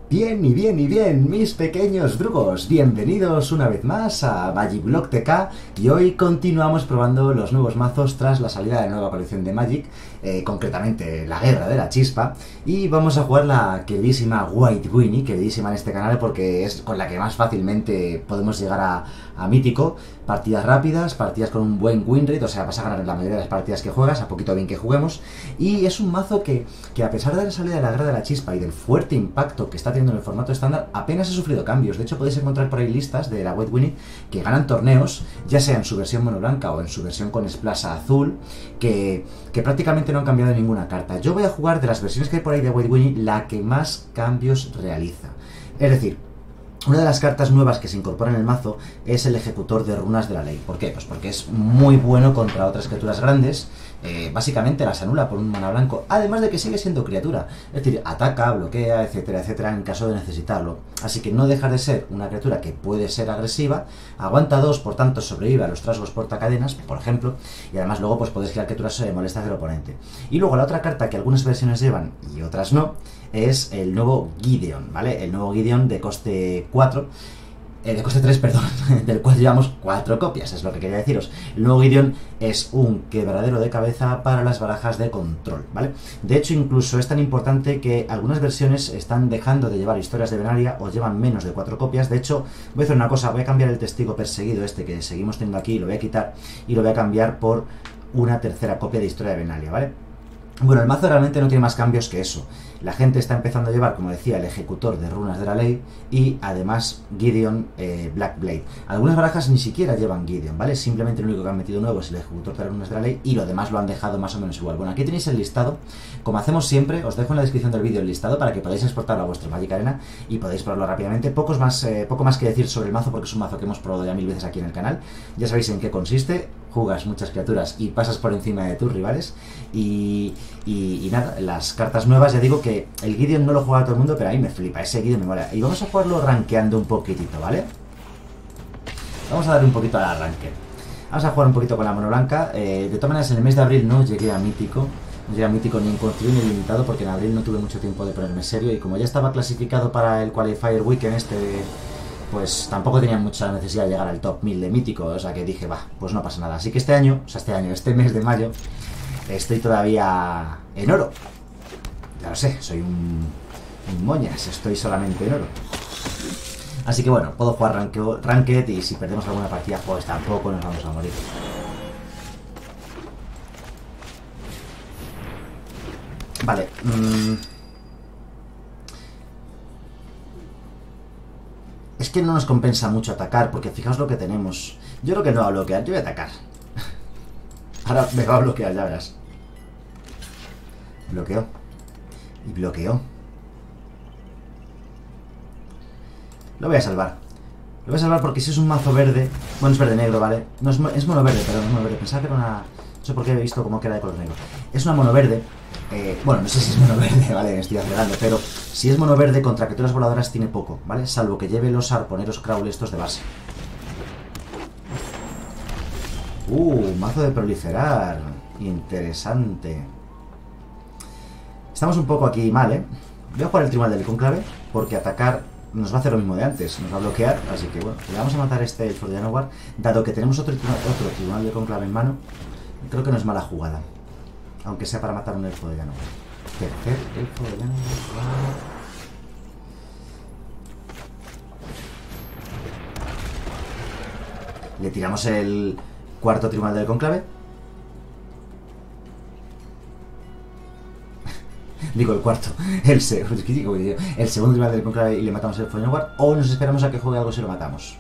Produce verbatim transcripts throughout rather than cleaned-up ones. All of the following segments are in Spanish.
Bien y bien y bien, mis pequeños drugos, bienvenidos una vez más a Magic Block T K y hoy continuamos probando los nuevos mazos tras la salida de la nueva colección de Magic, eh, concretamente la Guerra de la Chispa, y vamos a jugar la queridísima White Winnie, queridísima en este canal porque es con la que más fácilmente podemos llegar a, a Mítico. Partidas rápidas, partidas con un buen win rate, o sea, vas a ganar en la mayoría de las partidas que juegas, a poquito bien que juguemos, y es un mazo que, que a pesar de la salida de la Guerra de la Chispa y del fuerte impacto que está teniendo en el formato estándar, apenas ha sufrido cambios. De hecho, podéis encontrar por ahí listas de la White Winnie que ganan torneos, ya sea en su versión mono blanca o en su versión con Splash azul, que, que prácticamente no han cambiado ninguna carta. Yo voy a jugar de las versiones que hay por ahí de White Winnie la que más cambios realiza. Es decir, una de las cartas nuevas que se incorpora en el mazo es el Ejecutor de Runas de la Ley. ¿Por qué? Pues porque es muy bueno contra otras criaturas grandes. Eh, básicamente las anula por un mana blanco, además de que sigue siendo criatura. Es decir, ataca, bloquea, etcétera, etcétera, en caso de necesitarlo. Así que no deja de ser una criatura que puede ser agresiva, aguanta dos, por tanto sobrevive a los trasgos portacadenas, por ejemplo, y además luego pues podéis crear criaturas eh, molestas del oponente. Y luego la otra carta que algunas versiones llevan y otras no, es el nuevo Gideon, ¿vale? El nuevo Gideon de coste cuatro, eh, de coste tres, perdón, del cual llevamos cuatro copias, es lo que quería deciros. El nuevo Gideon es un quebradero de cabeza para las barajas de control, ¿vale? De hecho, incluso es tan importante que algunas versiones están dejando de llevar historias de Benaria o llevan menos de cuatro copias. De hecho, voy a hacer una cosa, voy a cambiar el testigo perseguido este que seguimos teniendo aquí, lo voy a quitar y lo voy a cambiar por una tercera copia de historia de Benaria, ¿vale? Bueno, el mazo realmente no tiene más cambios que eso. La gente está empezando a llevar, como decía, el Ejecutor de Runas de la Ley y además Gideon eh, Black Blade. Algunas barajas ni siquiera llevan Gideon, ¿vale? Simplemente lo único que han metido nuevo es el Ejecutor de Runas de la Ley y lo demás lo han dejado más o menos igual. Bueno, aquí tenéis el listado. Como hacemos siempre, os dejo en la descripción del vídeo el listado para que podáis exportarlo a vuestro Magic Arena y podéis probarlo rápidamente. Pocos más, eh, poco más que decir sobre el mazo porque es un mazo que hemos probado ya mil veces aquí en el canal. Ya sabéis en qué consiste. Jugas muchas criaturas y pasas por encima de tus rivales y, y, y nada, las cartas nuevas, ya digo que el Gideon no lo juega todo el mundo, pero a mí me flipa, ese Gideon me mola. Y vamos a jugarlo rankeando un poquitito, ¿vale? Vamos a darle un poquito al arranque. Vamos a jugar un poquito con la mono blanca. Eh, de todas maneras, en el mes de abril no llegué a Mítico. No llegué a Mítico ni en construir ni limitado porque en abril no tuve mucho tiempo de ponerme serio y como ya estaba clasificado para el Qualifier Weekend este, pues tampoco tenía mucha necesidad de llegar al top mil de Mítico, o sea que dije, va, pues no pasa nada. Así que este año, o sea, este año, este mes de mayo, estoy todavía en oro. Ya lo sé, soy un, un moñas, estoy solamente en oro. Así que bueno, puedo jugar ranked, ranked y si perdemos alguna partida, pues tampoco nos vamos a morir. Vale, mmm... es que no nos compensa mucho atacar, porque fijaos lo que tenemos. Yo creo que no va a bloquear, yo voy a atacar. Ahora me va a bloquear, ya verás. Bloqueó. Y bloqueó. Lo voy a salvar. Lo voy a salvar porque si es un mazo verde... Bueno, es verde-negro, ¿vale? No, es, es mono verde, perdón, es mono verde. Pensaba que era una... No sé por qué he visto como que era de color negro. Es una mono verde. Eh, bueno, no sé si es mono verde, ¿vale? Me estoy acelerando, pero si es mono verde contra criaturas voladoras tiene poco, ¿vale? Salvo que lleve los arponeros crawl estos de base. Uh, mazo de proliferar. Interesante. Estamos un poco aquí mal, ¿eh? Voy a jugar el Tribunal del Cónclave porque atacar nos va a hacer lo mismo de antes, nos va a bloquear, así que bueno, le vamos a matar este el de Janowar, dado que tenemos otro, otro Tribunal del Cónclave en mano. Creo que no es mala jugada, aunque sea para matar un elfo de Janowar. Tercer elfo de Janowar. Le tiramos el cuarto Tribunal del Cónclave. Digo el cuarto, el, se el segundo Tribunal del Cónclave y le matamos el elfo de Janowar. O nos esperamos a que juegue algo si lo matamos.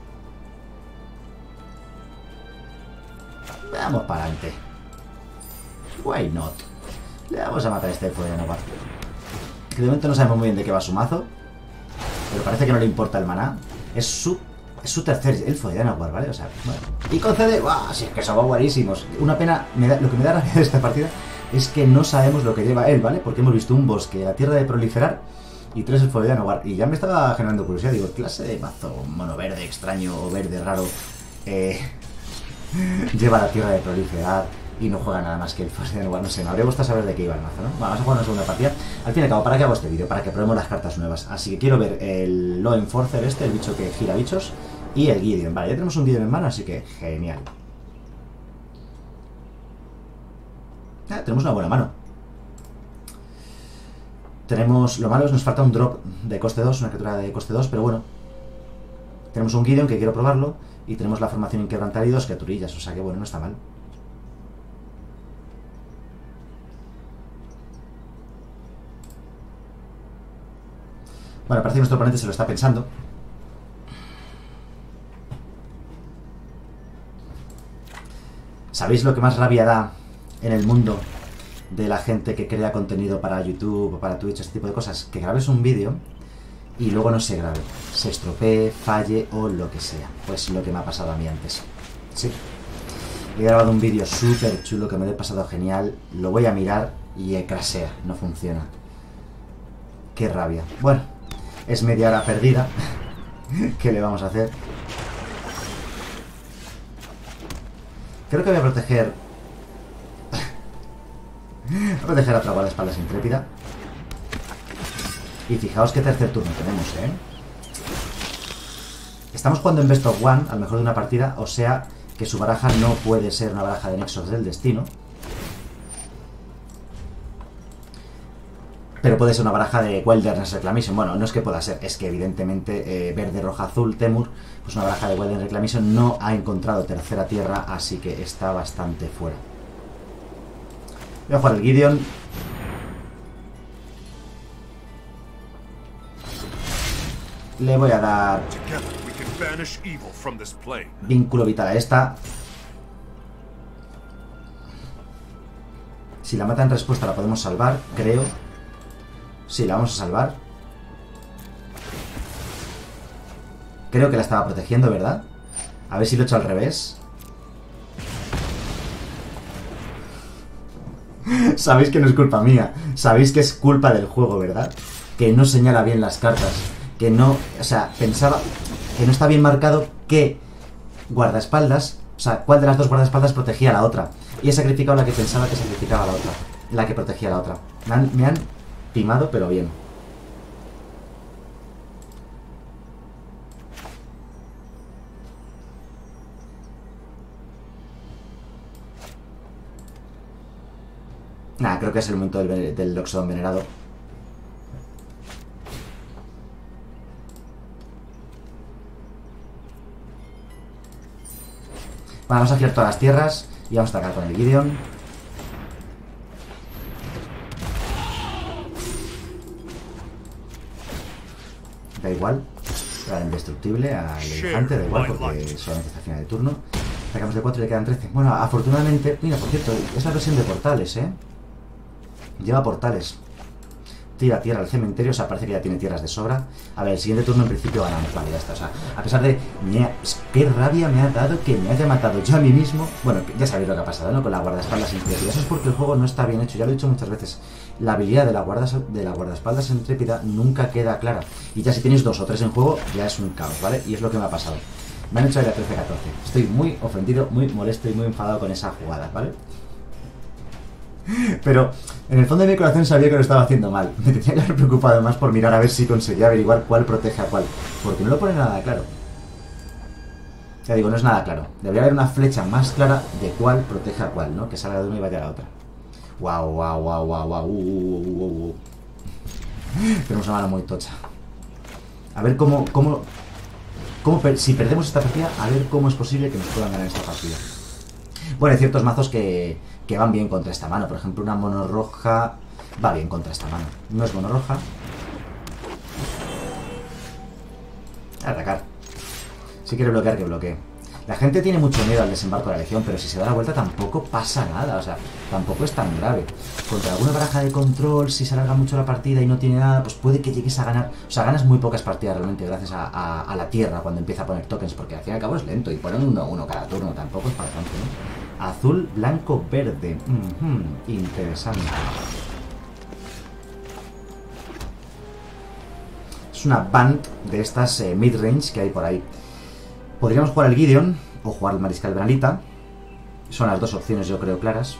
Vamos para adelante. Why not? Le vamos a matar a este elfo de Janowar. Que de momento no sabemos muy bien de qué va su mazo, pero parece que no le importa el maná. Es su, es su tercer elfo de Janowar, ¿vale? O sea, bueno. Y concede... ¡Buah! Sí, es que somos buenísimos. Una pena, me da, lo que me da rabia de esta partida es que no sabemos lo que lleva él, ¿vale? Porque hemos visto un bosque, la tierra de proliferar y tres elfos de Janowar. Y ya me estaba generando curiosidad. Digo, clase de mazo mono verde extraño o verde raro eh, lleva la tierra de proliferar, y no juega nada más que el Forbidden West. No sé, me habría gustado saber de qué iba el mazo, ¿no? Bueno, vamos a jugar una segunda partida. Al fin y al cabo, ¿para qué hago este vídeo? Para que probemos las cartas nuevas. Así que quiero ver el Law Enforcer este, el bicho que gira bichos, y el Gideon. Vale, ya tenemos un Gideon en mano, así que genial. Ah, tenemos una buena mano. Tenemos, lo malo es nos falta un drop de coste dos, una criatura de coste dos, pero bueno. Tenemos un Gideon que quiero probarlo, y tenemos la formación inquebrantable y dos criaturillas, o sea que bueno, no está mal. Bueno, parece que nuestro oponente se lo está pensando. ¿Sabéis lo que más rabia da en el mundo de la gente que crea contenido para YouTube o para Twitch, este tipo de cosas? Que grabes un vídeo y luego no se grabe, se estropee, falle o lo que sea. Pues lo que me ha pasado a mí antes. Sí. He grabado un vídeo súper chulo que me lo he pasado genial, lo voy a mirar y crashea, no funciona. Qué rabia. Bueno, es media hora perdida. ¿Qué le vamos a hacer? Creo que voy a proteger... voy a proteger a otra guardaespaldas intrépida. Y fijaos qué tercer turno tenemos, ¿eh? Estamos jugando en Best of One, al mejor de una partida, o sea que su baraja no puede ser una baraja de Nexos del Destino. Pero puede ser una baraja de Wilderness Reclamation. Bueno, no es que pueda ser, es que evidentemente eh, verde, roja, azul, Temur, pues una baraja de Wilderness Reclamation no ha encontrado tercera tierra, así que está bastante fuera. Voy a jugar el Gideon. Le voy a dar vínculo vital a esta. Si la mata en respuesta la podemos salvar, creo. Sí, la vamos a salvar. Creo que la estaba protegiendo, ¿verdad? A ver si lo he hecho al revés. Sabéis que no es culpa mía. Sabéis que es culpa del juego, ¿verdad? Que no señala bien las cartas. Que no... O sea, pensaba que no está bien marcado qué guardaespaldas... O sea, cuál de las dos guardaespaldas protegía a la otra. Y he sacrificado la que pensaba que sacrificaba a la otra. La que protegía a la otra. Me han... Me han timado, pero bien. Nah, creo que es el momento del, del Loxodon venerado. Bueno, vamos a girar todas las tierras y vamos a atacar con el Gideon. Da igual, a la indestructible, al elefante, da igual, porque solamente está a final de turno. Sacamos de cuatro y le quedan trece. Bueno, afortunadamente, mira, por cierto, es la versión de portales, ¿eh? Lleva portales. Tira tierra al cementerio, o sea, parece que ya tiene tierras de sobra. A ver, el siguiente turno en principio ganamos, vale, ya está. O sea, a pesar de... Me ha, qué rabia me ha dado que me haya matado yo a mí mismo. Bueno, ya sabéis lo que ha pasado, ¿no? Con la guardaespaldas intrépida. Eso es porque el juego no está bien hecho, ya lo he dicho muchas veces. La habilidad de la, guarda, de la guardaespaldas intrépida nunca queda clara. Y ya si tenéis dos o tres en juego, ya es un caos, ¿vale? Y es lo que me ha pasado. Me han hecho ir a trece catorce. Estoy muy ofendido, muy molesto y muy enfadado con esa jugada, ¿vale? Pero en el fondo de mi corazón sabía que lo estaba haciendo mal. Me tenía que haber preocupado más por mirar a ver si conseguía averiguar cuál protege a cuál. Porque no lo pone nada claro. Ya digo, no es nada claro. Debería haber una flecha más clara de cuál protege a cuál, ¿no? Que salga de una y vaya a la otra. Guau, guau, guau, guau, guau. Uh, uh, uh, uh, uh. Tenemos una mano muy tocha. A ver cómo... cómo, cómo per si perdemos esta partida, a ver cómo es posible que nos puedan ganar esta partida. Bueno, hay ciertos mazos que... que van bien contra esta mano. Por ejemplo, una mono roja va bien contra esta mano. No es mono roja. Atacar. Si quiere bloquear, que bloquee. La gente tiene mucho miedo al desembarco de la legión, pero si se da la vuelta tampoco pasa nada. O sea, tampoco es tan grave. Contra alguna baraja de control, si se alarga mucho la partida y no tiene nada, pues puede que llegues a ganar. O sea, ganas muy pocas partidas realmente gracias a, a, a la tierra cuando empieza a poner tokens, porque al fin y al cabo es lento y ponen uno a uno cada turno. Tampoco es para tanto, ¿no? Azul, blanco, verde. Mm-hmm. Interesante. Es una band de estas eh, mid-range que hay por ahí. Podríamos jugar el Gideon o jugar el Mariscal Branlita. Son las dos opciones, yo creo, claras.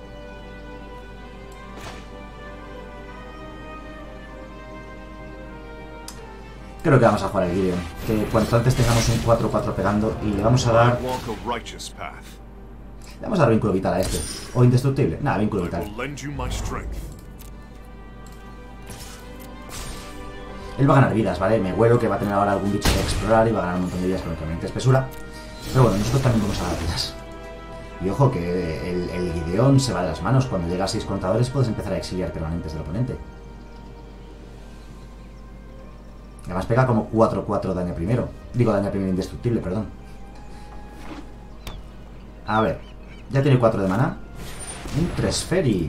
Creo que vamos a jugar el Gideon. Que cuanto antes tengamos un cuatro cuatro pegando y le vamos a dar... Le vamos a dar vínculo vital a este. O indestructible. Nada, vínculo vital. Él va a ganar vidas, ¿vale? Me huelo que va a tener ahora algún bicho que explorar y va a ganar un montón de vidas con el caminante espesura. Pero bueno, nosotros también vamos a dar vidas. Y ojo que el, el Gideon se va de las manos. Cuando llega a seis contadores puedes empezar a exiliar permanentes del oponente. Además pega como cuatro cuatro daño primero. Digo daño primero indestructible, perdón. A ver. Ya tiene cuatro de mana. Un Tresferi.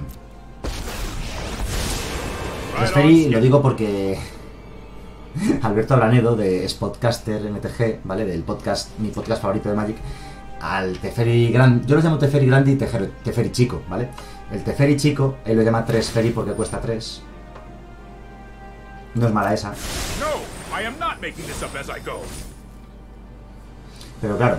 Tresferi lo digo porque... Alberto Abranedo de Spotcaster M T G, ¿vale? Del podcast, mi podcast favorito de Magic. Al Teferi Grande, yo lo llamo Teferi Grande y Teferi, Teferi Chico, ¿vale? El Teferi Chico, él lo llama Tresferi porque cuesta tres. No es mala esa. Pero claro.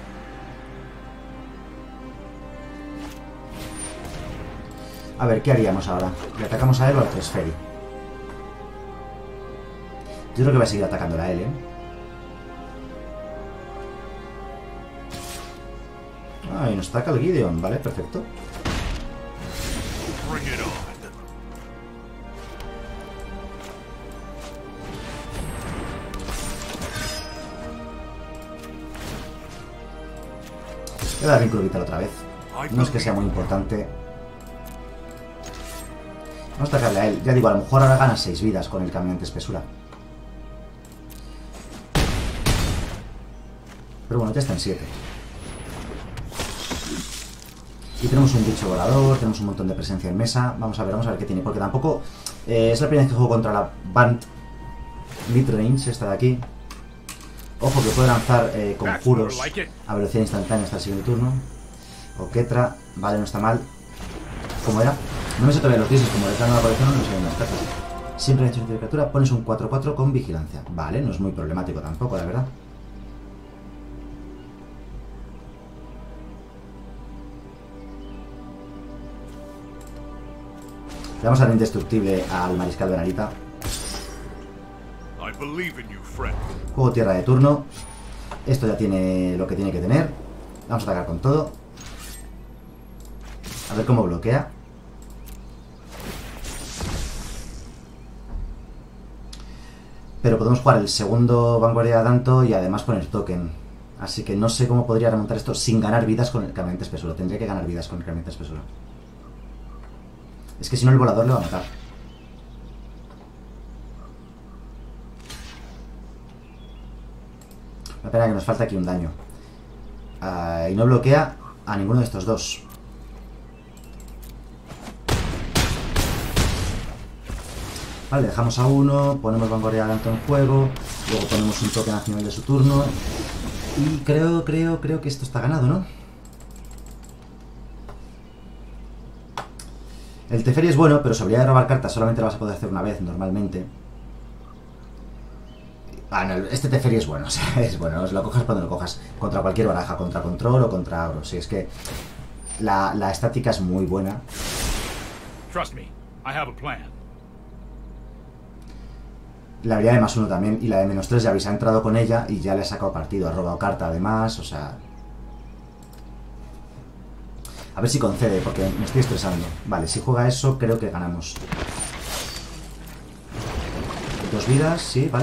A ver, ¿qué haríamos ahora? ¿Le atacamos a él o al Tresferi? Yo creo que va a seguir atacándola a él, ¿eh? Ah, y nos ataca el Gideon, vale, perfecto. Voy a dar vínculo vital otra vez. No es que sea muy importante. Vamos a atacarle a él. Ya digo, a lo mejor ahora gana seis vidas con el caminante espesura. Pero bueno, ya está en siete. Y tenemos un bicho volador, tenemos un montón de presencia en mesa. Vamos a ver, vamos a ver qué tiene. Porque tampoco... Eh, es la primera vez que juego contra la Band Midrange, esta de aquí. Ojo que puede lanzar eh, conjuros a velocidad instantánea hasta el siguiente turno. O Ketra, vale, no está mal. ¿Cómo era? No me sé todavía los dioses, como de la nueva colección, no me sé bien las cartas. Siempre en hecho de criatura pones un cuatro cuatro con vigilancia. Vale, no es muy problemático tampoco, la verdad. Le vamos a dar indestructible al Mariscal Benalita. Juego tierra de turno. Esto ya tiene lo que tiene que tener. Vamos a atacar con todo. A ver cómo bloquea. Pero podemos jugar el segundo Vanguardia de Danto y además poner token. Así que no sé cómo podría remontar esto sin ganar vidas con el caminante espesura. Tendría que ganar vidas con el caminante espesura. Es que si no el volador le va a matar. La pena que nos falta aquí un daño. Uh, y no bloquea a ninguno de estos dos. Vale, dejamos a uno, ponemos Vanguardia de Danto en juego, luego ponemos un token al final de su turno. Y creo, creo, creo que esto está ganado, ¿no? El Teferi es bueno, pero su habilidad de robar cartas solamente la vas a poder hacer una vez, normalmente. Ah, no, este Teferi es bueno, o sea, es bueno, lo cojas cuando lo cojas. Contra cualquier baraja, contra control o contra oro. Si es que la, la estática es muy buena. Trust me, I have a plan. La habilidad de más uno también, y la de menos tres ya habéis entrado con ella y ya le ha sacado partido. Ha robado carta además, o sea... A ver si concede, porque me estoy estresando. Vale, si juega eso, creo que ganamos. Dos vidas, sí, vale.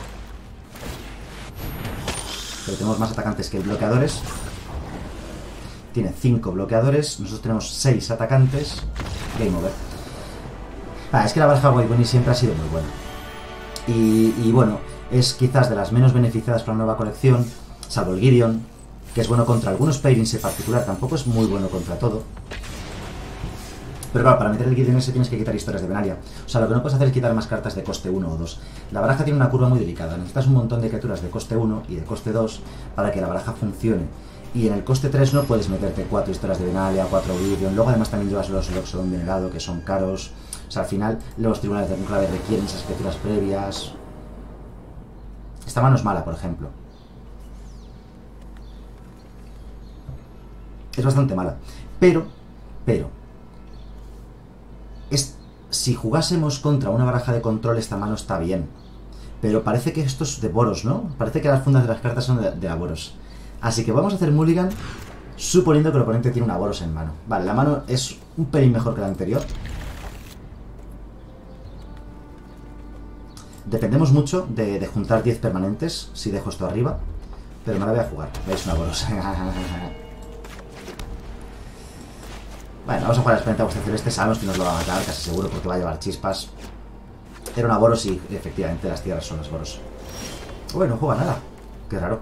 Pero tenemos más atacantes que bloqueadores. Tiene cinco bloqueadores. Nosotros tenemos seis atacantes. Game over. Ah, es que la baraja White siempre ha sido muy buena. Y, y bueno, es quizás de las menos beneficiadas para la nueva colección, salvo el Gideon, que es bueno contra algunos pairings en particular, tampoco es muy bueno contra todo. Pero claro, para meter el Gideon ese tienes que quitar historias de Benalia. O sea, lo que no puedes hacer es quitar más cartas de coste uno o dos. La baraja tiene una curva muy delicada. Necesitas un montón de criaturas de coste uno y de coste dos para que la baraja funcione. Y en el coste tres no puedes meterte cuatro historias de Benalia, cuatro Gideon. Luego además también llevas los Loxodon Venerado, que son caros. O sea, al final los tribunales de conclave requieren esas criaturas previas. Esta mano es mala, por ejemplo. Es bastante mala. Pero, pero... Es, si jugásemos contra una baraja de control, esta mano está bien. Pero parece que esto es de Boros, ¿no? Parece que las fundas de las cartas son de, de Boros. Así que vamos a hacer mulligan suponiendo que el oponente tiene una Boros en mano. Vale, la mano es un pelín mejor que la anterior. Dependemos mucho de, de juntar diez permanentes si dejo esto arriba. Pero me la voy a jugar. ¿Veis? Una Boros. Bueno, vamos a jugar a Esplendente Agusta Celeste. Sabemos que nos lo va a matar, casi seguro, porque va a llevar chispas. Era una Boros y efectivamente las tierras son las Boros. Uy, no juega nada. Qué raro.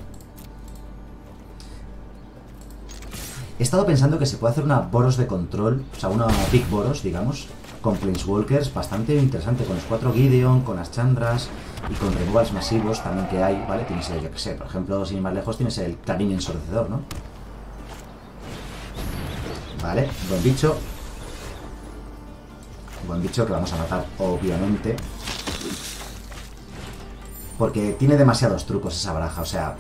He estado pensando que se puede hacer una Boros de control, o sea, una Big Boros, digamos, con Planeswalkers, bastante interesante, con los cuatro Gideon, con las Chandras y con removals masivos también que hay, ¿vale? Tienes el, yo que sé, por ejemplo, sin ir más lejos, tienes el Clarín Ensordecedor, ¿no? Vale, buen bicho. Buen bicho que vamos a matar, obviamente. Porque tiene demasiados trucos esa baraja, o sea...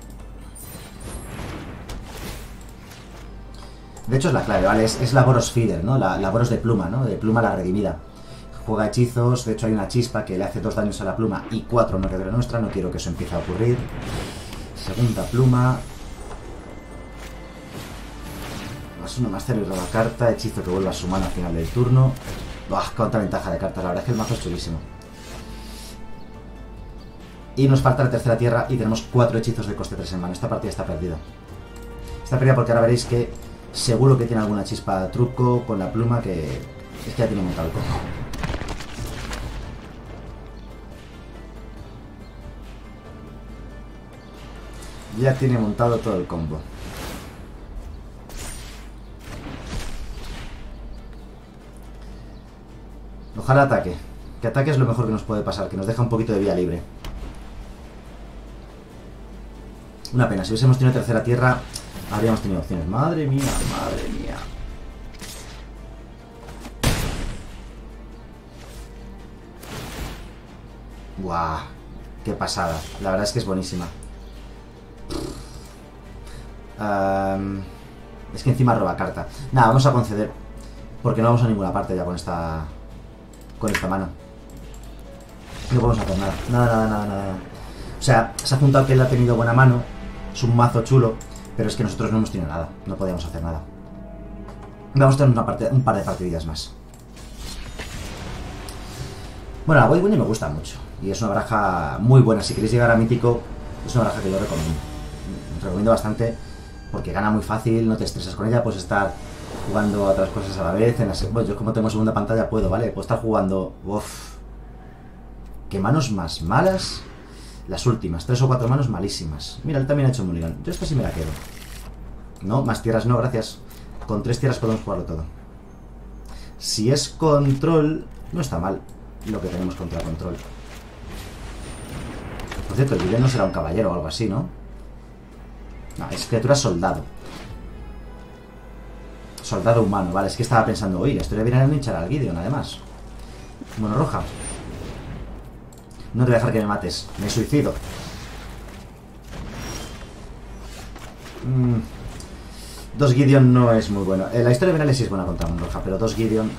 De hecho es la clave, ¿vale? Es, es la Boros Feeder, ¿no? La, la Boros de pluma, ¿no? De pluma la redimida. Juega hechizos, de hecho hay una chispa que le hace dos daños a la pluma y cuatro no heredera nuestra, no quiero que eso empiece a ocurrir. Segunda pluma. Más uno, más cero y roba carta, hechizo que vuelva a su mano al final del turno. ¡Buah! Cuánta ventaja de carta, la verdad es que el mazo es chulísimo. Y nos falta la tercera tierra y tenemos cuatro hechizos de coste tres en mano. Esta partida está perdida. Está perdida porque ahora veréis que seguro que tiene alguna chispa truco con la pluma que es que ya tiene montado el combo. Ya tiene montado todo el combo. Ojalá ataque. Que ataque es lo mejor que nos puede pasar, que nos deja un poquito de vía libre. Una pena, si hubiésemos tenido tercera tierra, habríamos tenido opciones. Madre mía, madre mía. Guau, qué pasada. La verdad es que es buenísima. Um, es que encima roba carta. Nada, vamos a conceder. Porque no vamos a ninguna parte ya con esta... Con esta mano. No podemos hacer nada. Nada, nada, nada, nada. O sea, se ha juntado que él ha tenido buena mano. Es un mazo chulo. Pero es que nosotros no hemos tenido nada. No podíamos hacer nada. Vamos a tener una parte, un par de partidillas más. Bueno, la Voidwinnie me gusta mucho. Y es una baraja muy buena. Si queréis llegar a Mítico, es una baraja que yo recomiendo. Recomiendo bastante. Porque gana muy fácil. No te estresas con ella. Puedes estar jugando a otras cosas a la vez. En la se... bueno, yo como tengo segunda pantalla puedo, ¿vale? Puedo estar jugando... Uf. ¿Qué manos más malas? Las últimas, tres o cuatro manos malísimas. Mira, él también ha hecho mulligan. Yo esta sí me la quedo. No, más tierras no, gracias. Con tres tierras podemos jugarlo todo. Si es control, no está mal lo que tenemos contra control. Por cierto, el video no será un caballero o algo así, ¿no? No, es criatura soldado. Soldado humano, vale, es que estaba pensando, oye, esto le viene a hinchar al Gideon, además. Mono roja. No te voy a dejar que me mates, me suicido. Mm. Dos Gideon no es muy bueno. Eh, la historia de Benales sí es buena contra Mono roja, pero dos Gideon...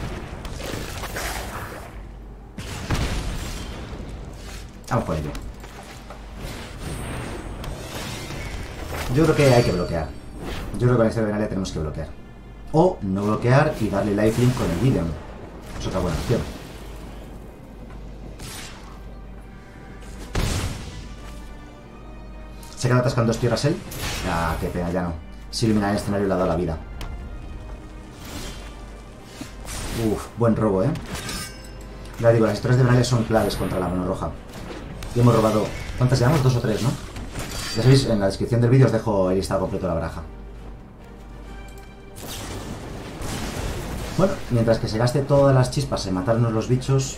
Vamos por ello. Yo creo que hay que bloquear. Yo creo que con la historia de Benalia tenemos que bloquear. O no bloquear y darle lifelink con el Gideon. Es otra buena opción. ¿Se queda atascando dos tierras él? Ah, qué pena, ya no. Si ilumina el escenario le ha dado la vida. Uf, buen robo, ¿eh? Ya digo, las historias de Benalia son claves contra la mano roja. Y hemos robado... ¿Cuántas llevamos? Dos o tres, ¿no? Ya sabéis, en la descripción del vídeo os dejo el listado completo de la baraja. Bueno, mientras que se gaste todas las chispas en matarnos los bichos...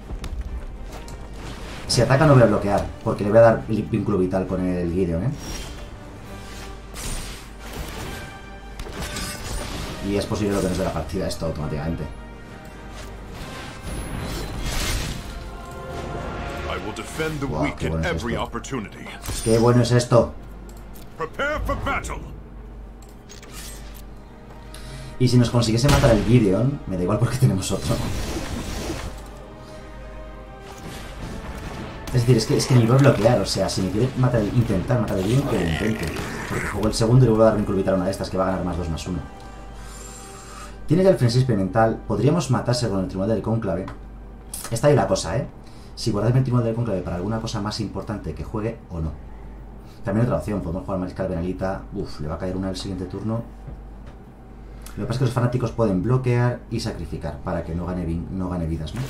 Si ataca no voy a bloquear, porque le voy a dar vínculo vital con el Gideon, ¿eh? Y es posible lo que nos dé la partida esto automáticamente. Wow, qué bueno es esto. ¡Qué bueno es esto! Y si nos consiguiese matar el Gideon, me da igual porque tenemos otro. Es decir, es que, es que ni voy a bloquear, o sea, si me quiere matar el, intentar matar el Gideon, que lo intente. Porque juego el segundo y le vuelvo a dar Vincul Vital a una de estas que va a ganar más dos más uno. Tiene ya el frenesí experimental. Podríamos matarse con el Tribunal del Cónclave. Está ahí la cosa, ¿eh? Si guardarme el Tribunal del Cónclave para alguna cosa más importante que juegue o no. También otra opción, podemos jugar Mariscal Benalita. Uf, le va a caer una el siguiente turno. Lo que pasa es que los fanáticos pueden bloquear y sacrificar para que no gane, no gane vidas, ¿no?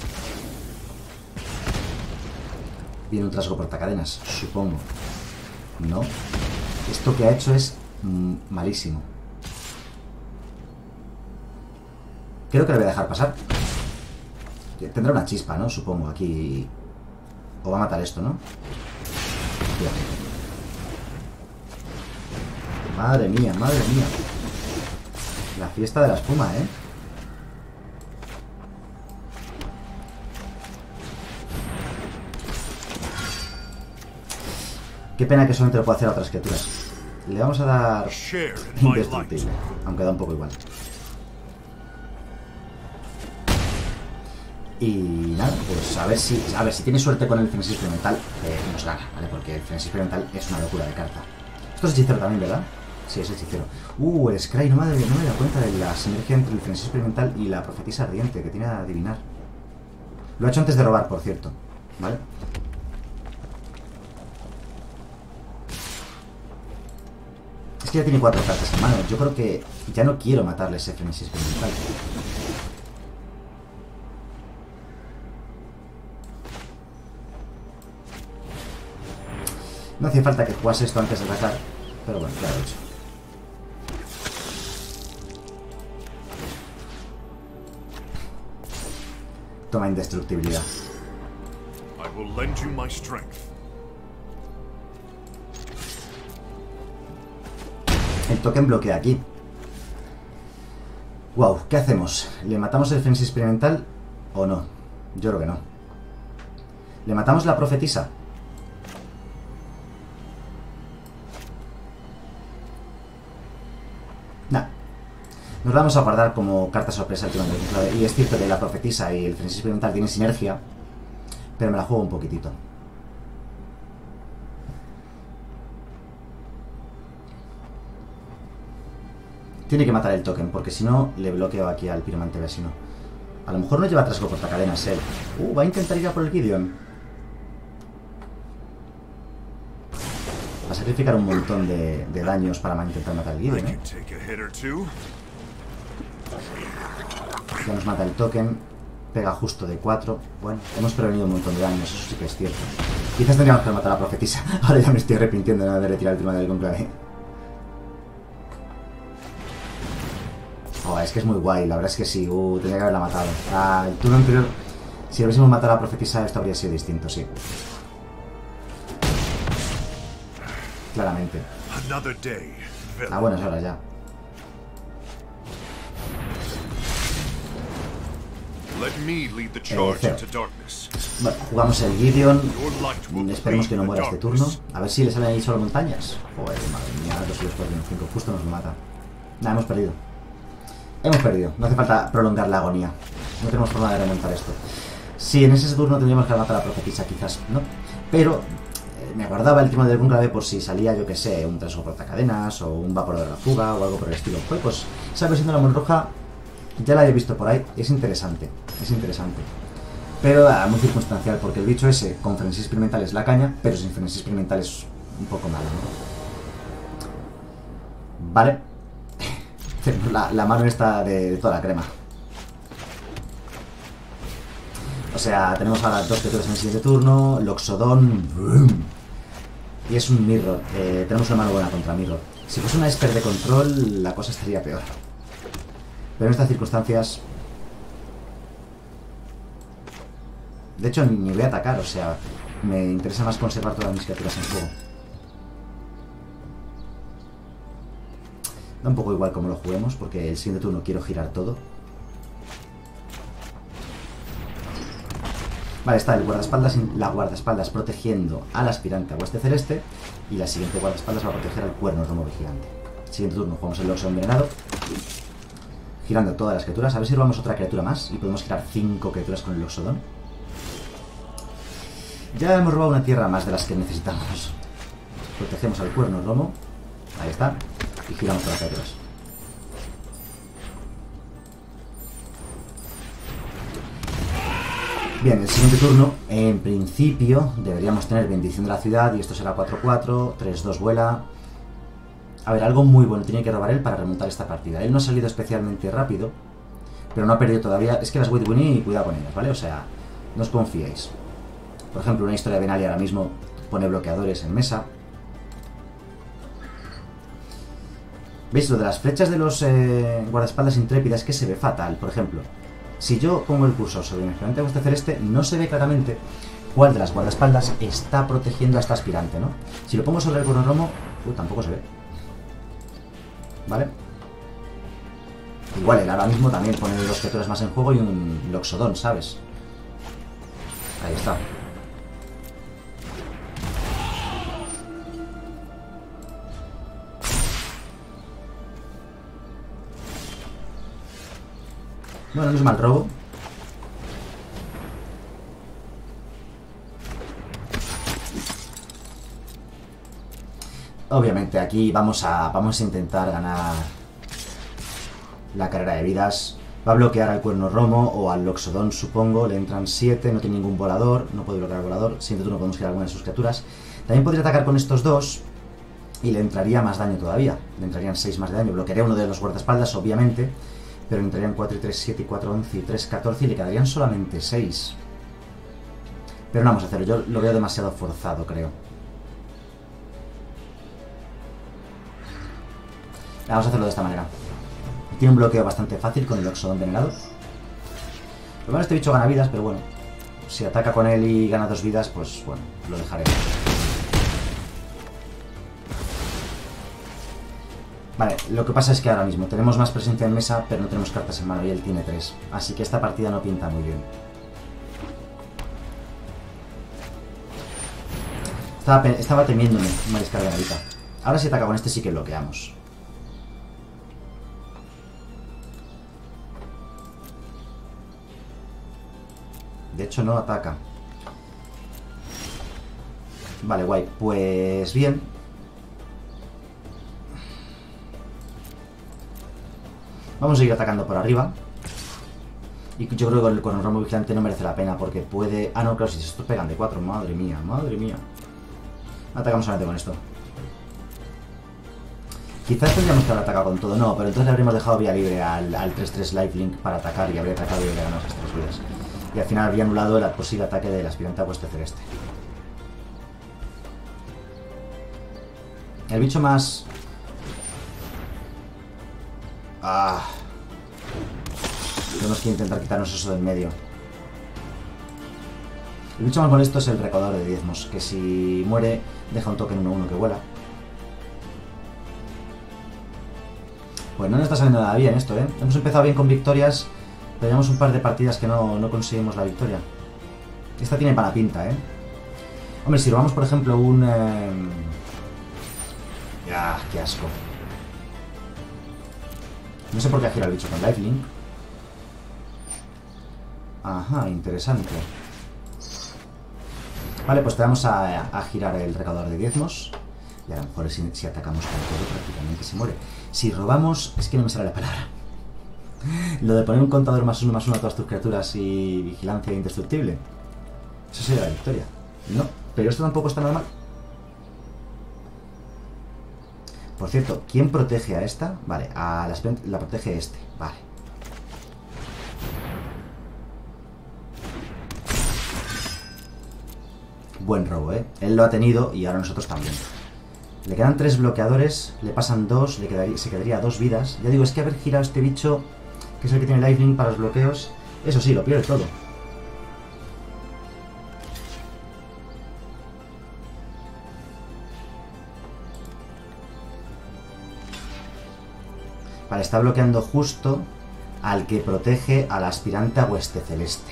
Viene un trasgo portacadenas, supongo. No. Esto que ha hecho es mm, malísimo. Creo que le voy a dejar pasar. Tendrá una chispa, ¿no? Supongo, aquí. O va a matar esto, ¿no? Madre mía, madre mía. La fiesta de la espuma, ¿eh? Qué pena que solamente lo puedo hacer a otras criaturas. Le vamos a dar indestructible, aunque da un poco igual. Y nada, pues a ver si a ver si tiene suerte con el frenesí experimental, eh, nos gana, ¿vale? Porque el frenesí experimental es una locura de carta. Esto es hechicero también, ¿verdad? Sí, es hechicero. Uh, el Scry, no me, no me he dado cuenta de la sinergia entre el frenesí experimental y la profetisa ardiente que tiene a adivinar. Lo ha hecho antes de robar, por cierto, ¿vale? Es que ya tiene cuatro cartas en mano. Yo creo que ya no quiero matarle ese frenesí experimental. No hacía falta que jugase esto antes de atacar, pero bueno, ya lo he hecho. Toma indestructibilidad. I will lend you my strength. El token bloquea aquí. Wow, ¿qué hacemos? ¿Le matamos el frenesí experimental o no? Yo creo que no. ¿Le matamos la profetisa? Nah. Nos vamos a guardar como carta sorpresa el Tribunal del Cónclave. Y es cierto que la profetisa y el frenesí experimental tienen sinergia, pero me la juego un poquitito. Tiene que matar el token, porque si no, le bloqueo aquí al piromante vecino. A lo mejor no lleva trasgo portacadenas él. Uh, va a intentar ir a por el Gideon. Va a sacrificar un montón de, de daños para intentar matar al Gideon, ¿eh? Ya nos mata el token. Pega justo de cuatro. Bueno, hemos prevenido un montón de daños, eso sí que es cierto. Quizás tendríamos que matar a la profetisa. Ahora ya me estoy arrepintiendo de no haber retirado el Tribunal del Cónclave. Oh, es que es muy guay, la verdad es que sí. Uh, tenía que haberla matado. Ah, el turno anterior, si hubiésemos matado a la profetisa, esto habría sido distinto, sí. Claramente. A buenas horas ya. Eh, bueno, jugamos el Gideon. Esperemos que no muera este turno. A ver si le salen ahí solo montañas. Joder, madre mía, dos y dos por cinco. Justo nos lo mata. Nada, hemos perdido. Hemos perdido. No hace falta prolongar la agonía. No tenemos forma de remontar esto. Sí, en ese turno tendríamos que matar a la profetisa, quizás, ¿no? Pero eh, me guardaba el Tribunal del Cónclave por si salía, yo que sé, un trasgo portacadenas o un vapor de la fuga o algo por el estilo. Pues, pues esa versión de la Monroja ya la he visto por ahí. Es interesante. Es interesante. Pero ah, muy circunstancial, porque el bicho ese con frenesí experimental es la caña, pero sin frenesí experimental es un poco malo, ¿no? Vale. La, la mano esta de, de toda la crema. O sea, tenemos ahora dos criaturas en el siguiente turno. Loxodon. Boom. Y es un Mirror. Eh, tenemos una mano buena contra Mirror. Si fuese una Esper de control, la cosa estaría peor. Pero en estas circunstancias... De hecho, ni voy a atacar. O sea, me interesa más conservar todas mis criaturas en juego. Da un poco igual como lo juguemos, porque el siguiente turno quiero girar todo. Vale, está el guardaespaldas, la guardaespaldas protegiendo al aspirante a Hueste Celeste. Y la siguiente guardaespaldas va a proteger al Cuerno Romo Vigilante. Siguiente turno jugamos el Loxodon envenenado. girando todas las criaturas. A ver si robamos otra criatura más y podemos girar cinco criaturas con el Loxodon. Ya hemos robado una tierra más de las que necesitamos. Protegemos al Cuerno Romo. Ahí está. Y giramos todas las criaturas. Bien, el siguiente turno, en principio, deberíamos tener bendición de la ciudad y esto será cuatro cuatro, tres dos vuela. A ver, algo muy bueno tiene que robar él para remontar esta partida. Él no ha salido especialmente rápido, pero no ha perdido todavía. Es que las Wait Winnie, cuidado con ellas, ¿vale? O sea, no os confiéis. Por ejemplo, una historia de Benalia ahora mismo pone bloqueadores en mesa. ¿Veis? Lo de las flechas de los eh, guardaespaldas intrépidas que se ve fatal, por ejemplo. Si yo pongo el cursor sobre mi aspirante a este celeste, no se ve claramente cuál de las guardaespaldas está protegiendo a esta aspirante, ¿no? Si lo pongo sobre el Cuerno Romo, uh, tampoco se ve. ¿Vale? Igual, él ahora mismo también pone dos criaturas más en juego y un Loxodon, ¿sabes? Ahí está. Bueno, no es mal robo. Obviamente aquí vamos a, vamos a intentar ganar la carrera de vidas. Va a bloquear al Cuerno Romo o al Loxodon, supongo. Le entran siete, no tiene ningún volador. No puede bloquear al volador. Siguiente turno podemos girar alguna de sus criaturas. También podría atacar con estos dos y le entraría más daño todavía. Le entrarían seis más de daño. Bloquearía uno de los guardaespaldas, obviamente. Pero le entrarían cuatro y tres, siete y cuatro, once y tres, catorce y le quedarían solamente seis. Pero no vamos a hacerlo. Yo lo veo demasiado forzado, creo. Vamos a hacerlo de esta manera. Tiene un bloqueo bastante fácil con el Loxodon venerado. Lo bueno, este bicho gana vidas, pero bueno. Si ataca con él y gana dos vidas, pues bueno, lo dejaré. Vale, lo que pasa es que ahora mismo tenemos más presencia en mesa, pero no tenemos cartas en mano y él tiene tres. Así que esta partida no pinta muy bien. Estaba, estaba temiéndome una descarga ahorita. Ahora si ataca con este sí que bloqueamos. De hecho no ataca. Vale, guay. Pues bien. Vamos a ir atacando por arriba. Y yo creo que con el Cuerno Romo Vigilante no merece la pena porque puede... Ah, no, claro, si estos pegan de cuatro. Madre mía, madre mía. Atacamos solamente con esto. Quizás tendríamos que haber atacado con todo. No, pero entonces le habríamos dejado vía libre al, al tres tres Lifelink para atacar y habría atacado y habría ganado esas tres vidas. Y al final habría anulado el posible ataque del aspirante a Hueste Celeste. El bicho más... Ah. Tenemos que intentar quitarnos eso del medio. El bicho más molesto es el recaudador de diezmos, que si muere deja un token uno uno que vuela. Pues no nos está saliendo nada bien esto, ¿eh? Hemos empezado bien con victorias, pero llevamos un par de partidas que no, no conseguimos la victoria. Esta tiene mala pinta, ¿eh? Hombre, si robamos, por ejemplo, un... Eh... ¡Ah, qué asco! No sé por qué gira el bicho con Lifelink. Ajá, interesante. Vale, pues te vamos a, a girar el recaudador de diezmos. Y a lo mejor si, si atacamos con todo prácticamente se muere. Si robamos... Es que no me sale la palabra. Lo de poner un contador más uno más uno a todas tus criaturas y vigilancia indestructible. Eso sería la victoria. No, pero esto tampoco está nada mal. Por cierto, ¿quién protege a esta? Vale, a la, la protege este. Vale. Buen robo, ¿eh? Él lo ha tenido y ahora nosotros también. Le quedan tres bloqueadores, le pasan dos, le quedaría, se quedaría dos vidas. Ya digo, es que haber girado este bicho, que es el que tiene lifelink para los bloqueos, eso sí, lo pierde todo. Vale, está bloqueando justo al que protege al aspirante a Hueste Celeste.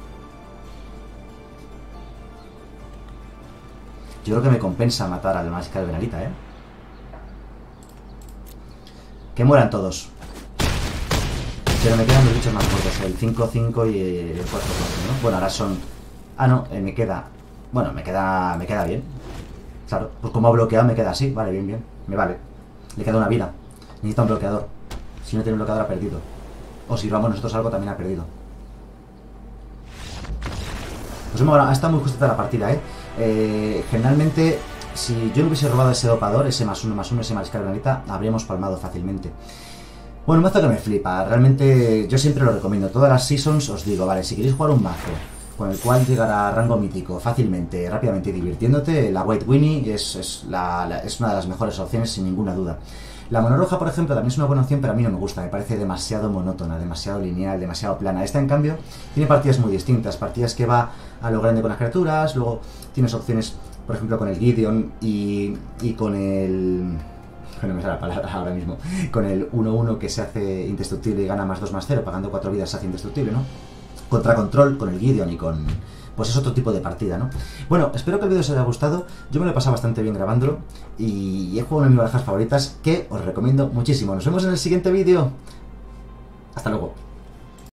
Yo creo que me compensa matar al Mariscal Benalita, ¿eh? Que mueran todos. Pero me quedan los bichos más fuertes, el cinco cinco y el cuatro cuatro, ¿no? Bueno, ahora son... Ah, no, eh, me queda... Bueno, me queda me queda bien. Claro, pues como ha bloqueado me queda así. Vale, bien, bien. Me vale. Le queda una vida. Necesita un bloqueador. Si no tiene un bloqueador ha perdido. O si robamos nosotros algo también ha perdido. Pues hemos, ha estado muy justita la partida, ¿eh? eh Generalmente, si yo no hubiese robado ese dopador, ese más uno, más uno, ese mariscal granita, habríamos palmado fácilmente. Bueno, un mazo que me flipa. Realmente yo siempre lo recomiendo. Todas las seasons os digo, vale, si queréis jugar un mazo con el cual llegar a rango mítico fácilmente, rápidamente y divirtiéndote, la White Winnie es, es, la, la, es una de las mejores opciones sin ninguna duda. La mono roja, por ejemplo, también es una buena opción, pero a mí no me gusta, me parece demasiado monótona, demasiado lineal, demasiado plana. Esta, en cambio, tiene partidas muy distintas, partidas que va a lo grande con las criaturas, luego tienes opciones, por ejemplo, con el Gideon y, y con el... no me sale la palabra ahora mismo, con el uno uno que se hace indestructible y gana más dos más cero, pagando cuatro vidas se hace indestructible, ¿no? Contra control con el Gideon y con... pues es otro tipo de partida, ¿no? Bueno, espero que el vídeo os haya gustado. Yo me lo he pasado bastante bien grabándolo y he jugado una de mis barajas favoritas que os recomiendo muchísimo. Nos vemos en el siguiente vídeo. Hasta luego.